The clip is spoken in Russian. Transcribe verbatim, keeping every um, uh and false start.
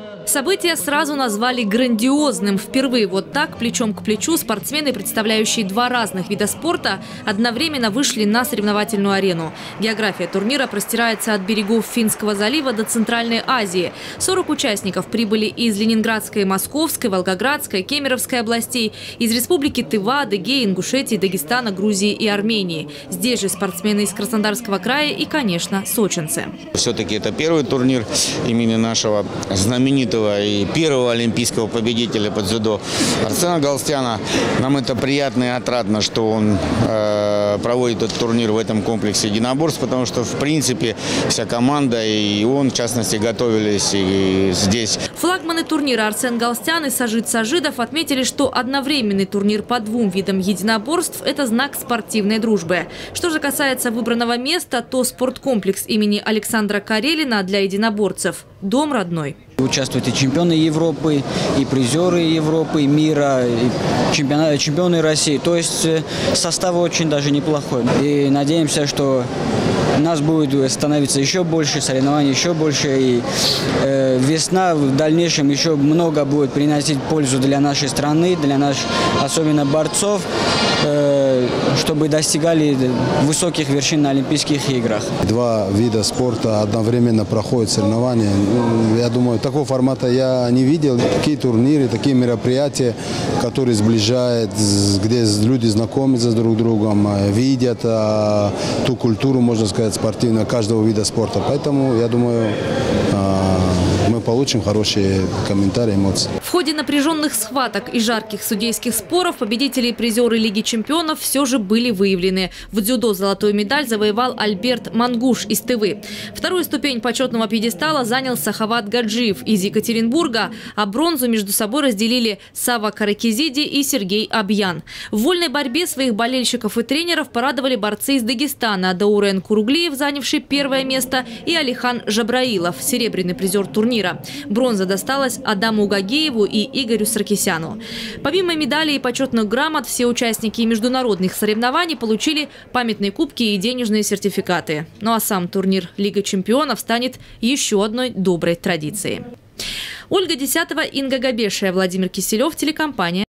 Событие сразу назвали грандиозным. Впервые вот так, плечом к плечу, спортсмены, представляющие два разных вида спорта, одновременно вышли на соревновательную арену. География турнира простирается от берегов Финского залива до Центральной Азии. сорок участников прибыли из Ленинградской, Московской, Волгоградской, Кемеровской областей, из республики Тыва, Адыгеи, Ингушетии, Дагестана, Грузии и Армении. Здесь же спортсмены из Краснодарского края и, конечно, сочинцы. Все-таки это первый турнир имени нашего знаменитого и первого олимпийского победителя по дзюдо Арсена Галстяна. Нам это приятно и отрадно, что он э, проводит этот турнир в этом комплексе единоборств, потому что, в принципе, вся команда и он, в частности, готовились и здесь. Флагманы турнира Арсен Галстян и Сажид Сажидов отметили, что одновременный турнир по двум видам единоборств – это знак спортивной дружбы. Что же касается выбранного места, то спорткомплекс имени Александра Карелина для единоборцев – дом родной. Участвуют и чемпионы Европы, и призеры Европы, мира, и чемпионы, чемпионы России. То есть состав очень даже неплохой. И надеемся, что нас будет становиться еще больше, соревнований еще больше. И э, весна в дальнейшем еще много будет приносить пользу для нашей страны, для наших, особенно борцов, э, чтобы достигали высоких вершин на Олимпийских играх. Два вида спорта одновременно проходят соревнования. Я думаю, такого формата я не видел. Такие турниры, такие мероприятия, которые сближают, где люди знакомятся друг с другом, видят а, ту культуру, можно сказать, спортивную каждого вида спорта. Поэтому, я думаю, а, мы получим хорошие комментарии, эмоции. В ходе напряженных схваток и жарких судейских споров победители и призеры Лиги чемпионов все же были выявлены. В дзюдо золотую медаль завоевал Альберт Мангуш из Тывы. Вторую ступень почетного пьедестала занял Сахават Гаджиев из Екатеринбурга, а бронзу между собой разделили Сава Каракизиди и Сергей Абьян. В вольной борьбе своих болельщиков и тренеров порадовали борцы из Дагестана: Даурен Куруглиев, занявший первое место, и Алихан Жабраилов, серебряный призер турнира. Бронза досталась Адаму Гагееву и Игорю Саркисяну. Помимо медалей и почетных грамот, все участники международных соревнований получили памятные кубки и денежные сертификаты. Ну а сам турнир Лига чемпионов станет еще одной доброй традицией. Ольга Десятова, Инга Габешия, Владимир Киселев, телекомпания